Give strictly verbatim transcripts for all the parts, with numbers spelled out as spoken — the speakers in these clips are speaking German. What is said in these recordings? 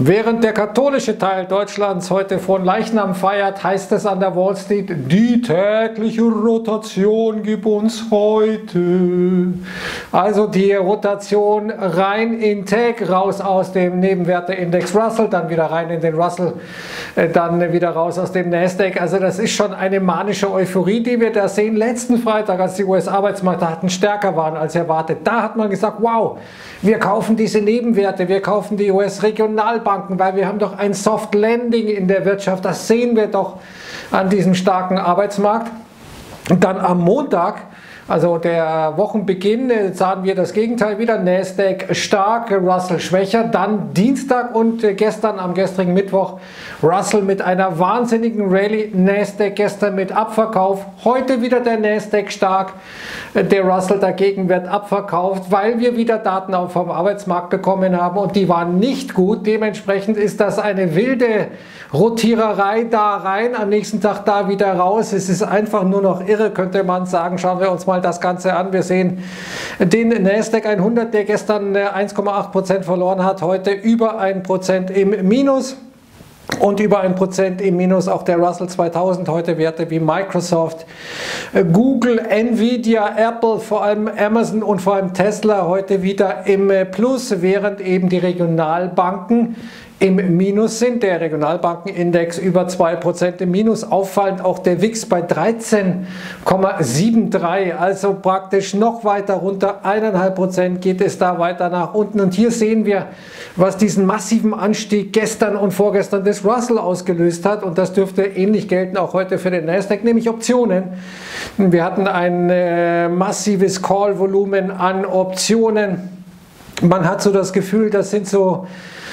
Während der katholische Teil Deutschlands heute von Leichnam feiert, heißt es an der Wall Street, die tägliche Rotation gibt uns heute. Also die Rotation rein in Tech, raus aus dem Nebenwerteindex Russell, dann wieder rein in den Russell, dann wieder raus aus dem Nasdaq. Also das ist schon eine manische Euphorie, die wir da sehen. Letzten Freitag, als die U S-Arbeitsmarktdaten stärker waren als erwartet, da hat man gesagt, wow, wir kaufen diese Nebenwerte, wir kaufen die U S-Regionalbanken, weil wir haben doch ein Soft Landing in der Wirtschaft, das sehen wir doch an diesem starken Arbeitsmarkt. Und dann am Montag, also der Wochenbeginn, sahen wir das Gegenteil wieder, Nasdaq stark, Russell schwächer, dann Dienstag und gestern am gestrigen Mittwoch Russell mit einer wahnsinnigen Rallye, Nasdaq gestern mit Abverkauf, heute wieder der Nasdaq stark, der Russell dagegen wird abverkauft, weil wir wieder Daten vom Arbeitsmarkt bekommen haben und die waren nicht gut, dementsprechend ist das eine wilde Rotiererei da rein, am nächsten Tag da wieder raus, es ist einfach nur noch irre, könnte man sagen. Schauen wir uns mal das Ganze an. Wir sehen den Nasdaq hundert, der gestern eins Komma acht Prozent verloren hat, heute über ein Prozent im Minus. Und über ein Prozent im Minus auch der Russell zweitausend, heute Werte wie Microsoft, Google, Nvidia, Apple, vor allem Amazon und vor allem Tesla heute wieder im Plus, während eben die Regionalbanken im Minus sind, der Regionalbankenindex über zwei Prozent im Minus, auffallend auch der W I X bei dreizehn Komma dreiundsiebzig, also praktisch noch weiter runter, eins Komma fünf Prozent geht es da weiter nach unten und hier sehen wir, was diesen massiven Anstieg gestern und vorgestern des Russell ausgelöst hat und das dürfte ähnlich gelten auch heute für den Nasdaq, nämlich Optionen. Wir hatten ein äh, massives Call-Volumen an Optionen, man hat so das Gefühl, das sind so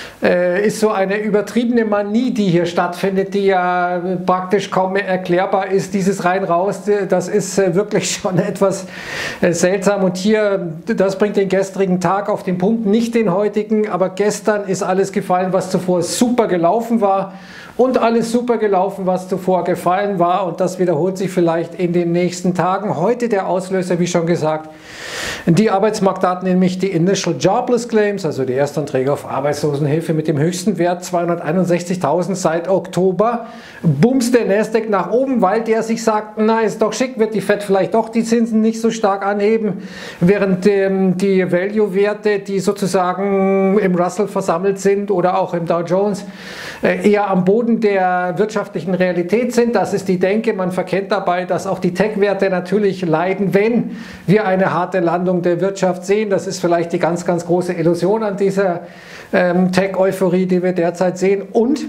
ist so eine übertriebene Manie, die hier stattfindet, die ja praktisch kaum mehr erklärbar ist. Dieses rein-raus, das ist wirklich schon etwas seltsam und hier, das bringt den gestrigen Tag auf den Punkt, nicht den heutigen, aber gestern ist alles gefallen, was zuvor super gelaufen war und alles super gelaufen, was zuvor gefallen war und das wiederholt sich vielleicht in den nächsten Tagen. Heute der Auslöser, wie schon gesagt, die Arbeitsmarktdaten, nämlich die Initial Jobless Claims, also die Erstanträge auf Arbeitslosenhilfe mit dem höchsten Wert zweihunderteinundsechzigtausend seit Oktober, bumst der Nasdaq nach oben, weil der sich sagt, na ist doch schick, wird die Fed vielleicht doch die Zinsen nicht so stark anheben, während ähm, die Value-Werte, die sozusagen im Russell versammelt sind oder auch im Dow Jones, äh, eher am Boden der wirtschaftlichen Realität sind. Das ist die Denke, man verkennt dabei, dass auch die Tech-Werte natürlich leiden, wenn wir eine harte Landung der Wirtschaft sehen. Das ist vielleicht die ganz, ganz große Illusion an dieser ähm, Tech-Euphorie, die wir derzeit sehen. Und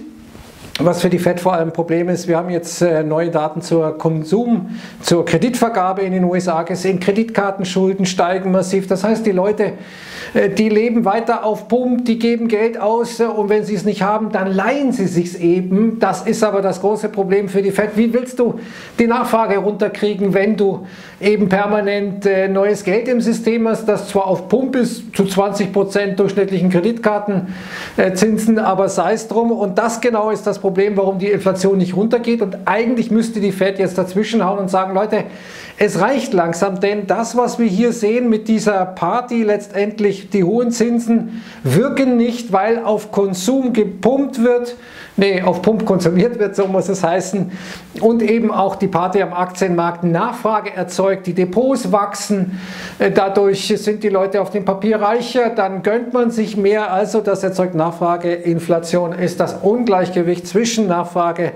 was für die Fed vor allem ein Problem ist, wir haben jetzt äh, neue Daten zur Konsum, zur Kreditvergabe in den U S A gesehen. Kreditkartenschulden steigen massiv. Das heißt, die Leute, äh, die leben weiter auf Pump, die geben Geld aus äh, und wenn sie es nicht haben, dann leihen sie sich eben. Das ist aber das große Problem für die Fed. Wie willst du die Nachfrage runterkriegen, wenn du eben permanent äh, neues Geld im System hast, das zwar auf Pump ist, zu zwanzig Prozent durchschnittlichen Kreditkartenzinsen, äh, aber sei es drum. Und das genau ist das Problem. Problem, warum die Inflation nicht runtergeht und eigentlich müsste die Fed jetzt dazwischenhauen und sagen, Leute, es reicht langsam, denn das, was wir hier sehen mit dieser Party, letztendlich die hohen Zinsen wirken nicht, weil auf Konsum gepumpt wird, nee, auf Pump konsumiert wird, so muss es heißen, und eben auch die Party am Aktienmarkt Nachfrage erzeugt, die Depots wachsen, dadurch sind die Leute auf dem Papier reicher, dann gönnt man sich mehr, also das erzeugt Nachfrage, Inflation ist das Ungleichgewicht zwischen Nachfrage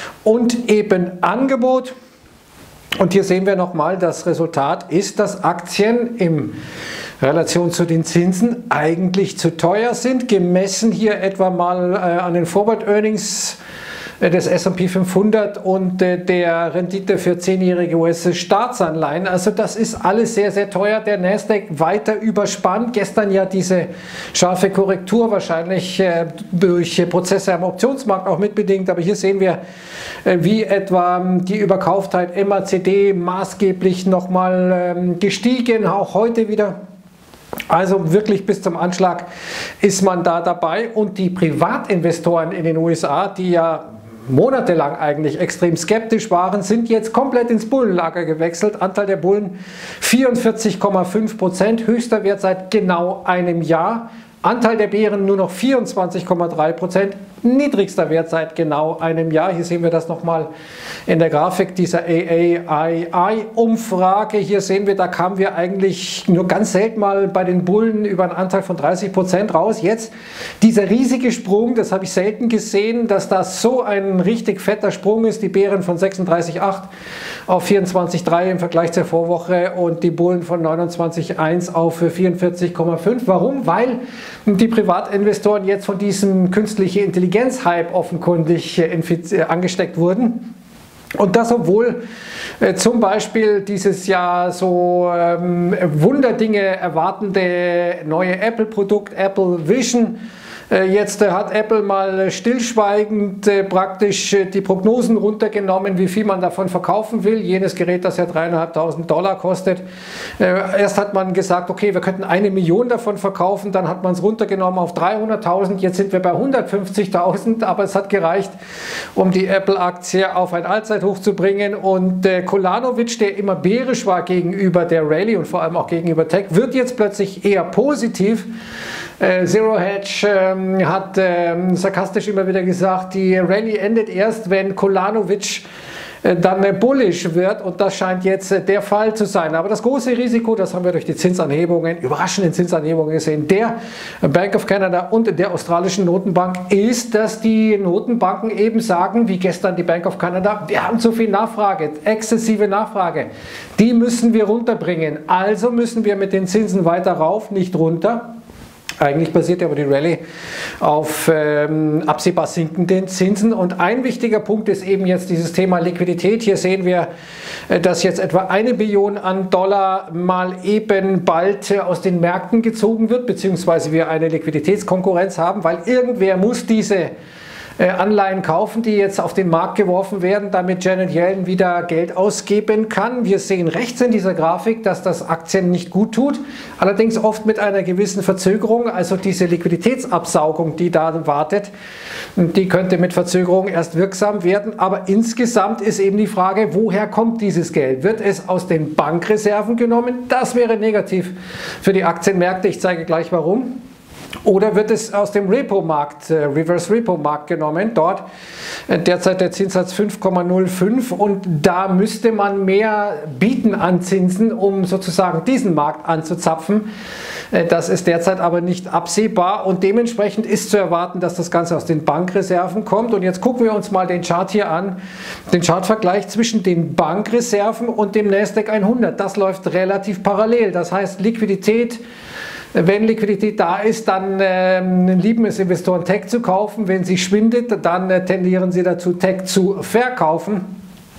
und eben Angebot. Und hier sehen wir nochmal, das Resultat ist, dass Aktien in Relation zu den Zinsen eigentlich zu teuer sind, gemessen hier etwa mal äh, an den Forward Earnings des S und P fünfhundert und äh, der Rendite für zehnjährige U S-Staatsanleihen. Also das ist alles sehr, sehr teuer. Der Nasdaq weiter überspannt. Gestern ja diese scharfe Korrektur, wahrscheinlich äh, durch Prozesse am Optionsmarkt auch mitbedingt. Aber hier sehen wir, äh, wie etwa die Überkauftheit M A C D maßgeblich nochmal ähm, gestiegen, auch heute wieder. Also wirklich bis zum Anschlag ist man da dabei und die Privatinvestoren in den U S A, die ja monatelang eigentlich extrem skeptisch waren, sind jetzt komplett ins Bullenlager gewechselt. Anteil der Bullen vierundvierzig Komma fünf Prozent, höchster Wert seit genau einem Jahr. Anteil der Bären nur noch vierundzwanzig Komma drei Prozent, niedrigster Wert seit genau einem Jahr. Hier sehen wir das nochmal in der Grafik dieser A A I I-Umfrage. Hier sehen wir, da kamen wir eigentlich nur ganz selten mal bei den Bullen über einen Anteil von dreißig Prozent raus. Jetzt dieser riesige Sprung, das habe ich selten gesehen, dass das so ein richtig fetter Sprung ist. Die Bären von sechsunddreißig Komma acht auf vierundzwanzig Komma drei im Vergleich zur Vorwoche und die Bullen von neunundzwanzig Komma eins auf vierundvierzig Komma fünf. Warum? Weil die Privatinvestoren jetzt von diesem künstlichen Intelligenz-Hype offenkundig angesteckt wurden. Und das, obwohl äh, zum Beispiel dieses Jahr so ähm, Wunderdinge erwartende neue Apple-Produkt, Apple Vision, Jetzt hat Apple mal stillschweigend praktisch die Prognosen runtergenommen, wie viel man davon verkaufen will. Jenes Gerät, das ja dreieinhalbtausend Dollar kostet. Erst hat man gesagt, okay, wir könnten eine Million davon verkaufen, dann hat man es runtergenommen auf dreihunderttausend, jetzt sind wir bei hundertfünfzigtausend, aber es hat gereicht, um die Apple-Aktie auf ein Allzeithoch zu bringen. Und Kolanovic, der immer bärisch war gegenüber der Rallye und vor allem auch gegenüber Tech, wird jetzt plötzlich eher positiv. Zero Hedge ähm, hat ähm, sarkastisch immer wieder gesagt, die Rallye endet erst, wenn Kolanovic äh, dann äh, bullish wird, und das scheint jetzt äh, der Fall zu sein. Aber das große Risiko, das haben wir durch die Zinsanhebungen, überraschenden Zinsanhebungen gesehen, der Bank of Canada und der australischen Notenbank, ist, dass die Notenbanken eben sagen, wie gestern die Bank of Canada, wir haben zu viel Nachfrage, exzessive Nachfrage, die müssen wir runterbringen. Also müssen wir mit den Zinsen weiter rauf, nicht runter. Eigentlich basiert ja aber die Rallye auf ähm, absehbar sinkenden Zinsen. Und ein wichtiger Punkt ist eben jetzt dieses Thema Liquidität. Hier sehen wir, äh, dass jetzt etwa eine Billion an Dollar mal eben bald äh, aus den Märkten gezogen wird, beziehungsweise wir eine Liquiditätskonkurrenz haben, weil irgendwer muss diese Anleihen kaufen, die jetzt auf den Markt geworfen werden, damit Janet Yellen wieder Geld ausgeben kann. Wir sehen rechts in dieser Grafik, dass das Aktien nicht gut tut, allerdings oft mit einer gewissen Verzögerung. Also diese Liquiditätsabsaugung, die da wartet, die könnte mit Verzögerung erst wirksam werden. Aber insgesamt ist eben die Frage, woher kommt dieses Geld? Wird es aus den Bankreserven genommen? Das wäre negativ für die Aktienmärkte. Ich zeige gleich warum. Oder wird es aus dem Repo-Markt, äh, Reverse-Repo-Markt genommen? Dort äh, derzeit der Zinssatz fünf Komma null fünf, und da müsste man mehr bieten an Zinsen, um sozusagen diesen Markt anzuzapfen. Äh, das ist derzeit aber nicht absehbar, und dementsprechend ist zu erwarten, dass das Ganze aus den Bankreserven kommt. Und jetzt gucken wir uns mal den Chart hier an, den Chartvergleich zwischen den Bankreserven und dem Nasdaq hundert. Das läuft relativ parallel, das heißt Liquidität. Wenn Liquidität da ist, dann ähm, lieben es Investoren, Tech zu kaufen. Wenn sie schwindet, dann äh, tendieren sie dazu, Tech zu verkaufen.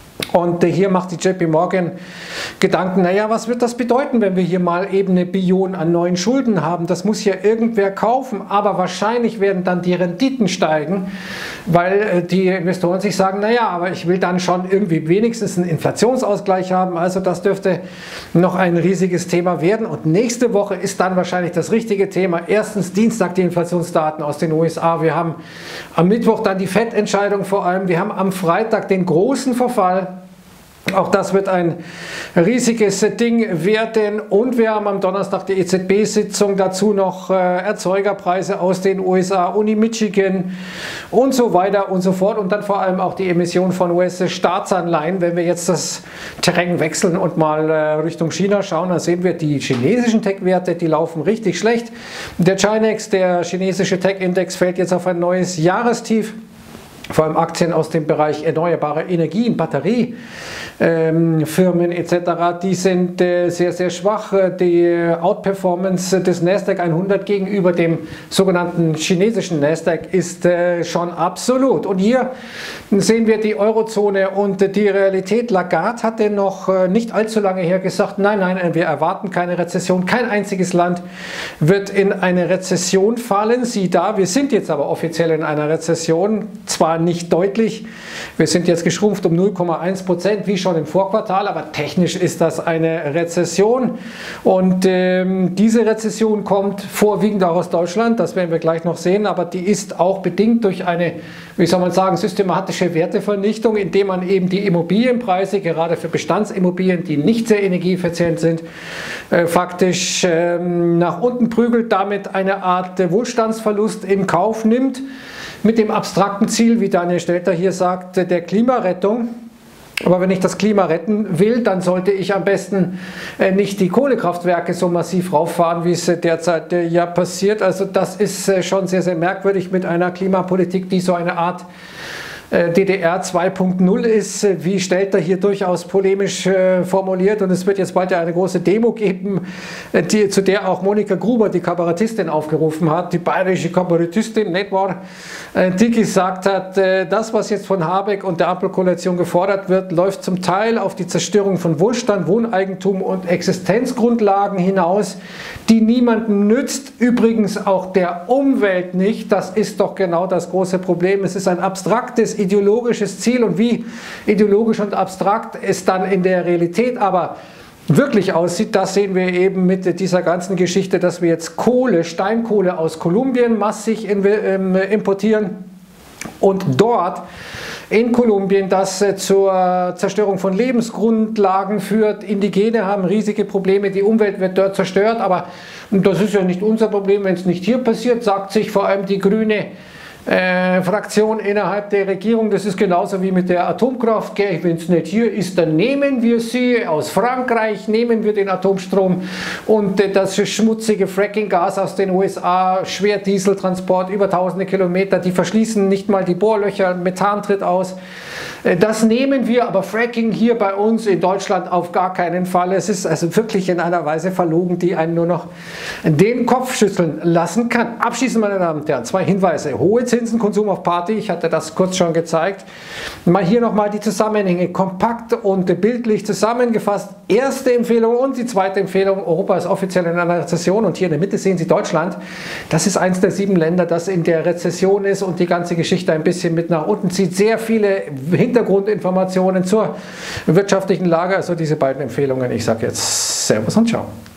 Und äh, hier macht die J P Morgan Gedanken, naja, was wird das bedeuten, wenn wir hier mal eben eine Billion an neuen Schulden haben? Das muss ja irgendwer kaufen, aber wahrscheinlich werden dann die Renditen steigen, weil äh, die Investoren sich sagen, naja, aber ich will dann schon irgendwie wenigstens einen Inflationsausgleich haben. Also das dürfte noch ein riesiges Thema werden. Und nächste Woche ist dann wahrscheinlich das richtige Thema. Erstens Dienstag die Inflationsdaten aus den U S A. Wir haben am Mittwoch dann die Fed-Entscheidung vor allem. Wir haben am Freitag den großen Verfall. Auch das wird ein riesiges Ding werden, und wir haben am Donnerstag die E Z B-Sitzung, dazu noch äh, Erzeugerpreise aus den U S A, Uni Michigan und so weiter und so fort, und dann vor allem auch die Emission von U S-Staatsanleihen. Wenn wir jetzt das Terrain wechseln und mal äh, Richtung China schauen, dann sehen wir, die chinesischen Tech-Werte, die laufen richtig schlecht. Der Chinex, der chinesische Tech-Index, fällt jetzt auf ein neues Jahrestief. Vor allem Aktien aus dem Bereich erneuerbare Energien, Batteriefirmen ähm, et cetera, die sind äh, sehr, sehr schwach. Die Outperformance des Nasdaq hundert gegenüber dem sogenannten chinesischen Nasdaq ist äh, schon absolut. Und hier sehen wir die Eurozone und die Realität. Lagarde hatte noch äh, nicht allzu lange her gesagt, nein, nein, wir erwarten keine Rezession. Kein einziges Land wird in eine Rezession fallen. Sieh da, wir sind jetzt aber offiziell in einer Rezession. Zwar nicht deutlich. Wir sind jetzt geschrumpft um null Komma eins Prozent, wie schon im Vorquartal, aber technisch ist das eine Rezession. Und ähm, diese Rezession kommt vorwiegend auch aus Deutschland, das werden wir gleich noch sehen, aber die ist auch bedingt durch eine, wie soll man sagen, systematische Wertevernichtung, indem man eben die Immobilienpreise, gerade für Bestandsimmobilien, die nicht sehr energieeffizient sind, äh, faktisch äh, nach unten prügelt, damit eine Art äh, Wohlstandsverlust in Kauf nimmt, mit dem abstrakten Ziel, wie Daniel Stelter hier sagt, der Klimarettung. Aber wenn ich das Klima retten will, dann sollte ich am besten äh, nicht die Kohlekraftwerke so massiv rauffahren, wie es äh, derzeit äh, ja passiert. Also das ist äh, schon sehr, sehr merkwürdig mit einer Klimapolitik, die so eine Art D D R zwei Punkt null ist, wie Stelter hier durchaus polemisch äh, formuliert. Und es wird jetzt bald ja eine große Demo geben, äh, die, zu der auch Monika Gruber, die Kabarettistin, aufgerufen hat, die bayerische Kabarettistin, nicht wahr? Äh, die gesagt hat, äh, das, was jetzt von Habeck und der Ampelkoalition gefordert wird, läuft zum Teil auf die Zerstörung von Wohlstand, Wohneigentum und Existenzgrundlagen hinaus, die niemandem nützt, übrigens auch der Umwelt nicht. Das ist doch genau das große Problem. Es ist ein abstraktes ideologisches Ziel, und wie ideologisch und abstrakt es dann in der Realität aber wirklich aussieht, das sehen wir eben mit dieser ganzen Geschichte, dass wir jetzt Kohle, Steinkohle aus Kolumbien massig importieren und dort in Kolumbien das zur Zerstörung von Lebensgrundlagen führt. Indigene haben riesige Probleme, die Umwelt wird dort zerstört, aber das ist ja nicht unser Problem, wenn es nicht hier passiert, sagt sich vor allem die grüne Äh, Fraktion innerhalb der Regierung. Das ist genauso wie mit der Atomkraft. Wenn es nicht hier ist, dann nehmen wir sie. Aus Frankreich nehmen wir den Atomstrom und äh, das schmutzige Fracking-Gas aus den U S A, Schwerdieseltransport über tausende Kilometer, die verschließen nicht mal die Bohrlöcher, Methan tritt aus. Äh, das nehmen wir, aber Fracking hier bei uns in Deutschland auf gar keinen Fall. Es ist also wirklich in einer Weise verlogen, die einen nur noch den Kopf schütteln lassen kann. Abschließend, meine Damen und Herren, zwei Hinweise. Hohe Zinsen, Konsum auf Party, ich hatte das kurz schon gezeigt. Mal hier nochmal die Zusammenhänge kompakt und bildlich zusammengefasst. Erste Empfehlung und die zweite Empfehlung, Europa ist offiziell in einer Rezession, und hier in der Mitte sehen Sie Deutschland. Das ist eins der sieben Länder, das in der Rezession ist und die ganze Geschichte ein bisschen mit nach unten zieht. Sehr viele Hintergrundinformationen zur wirtschaftlichen Lage, also diese beiden Empfehlungen. Ich sage jetzt Servus und Ciao.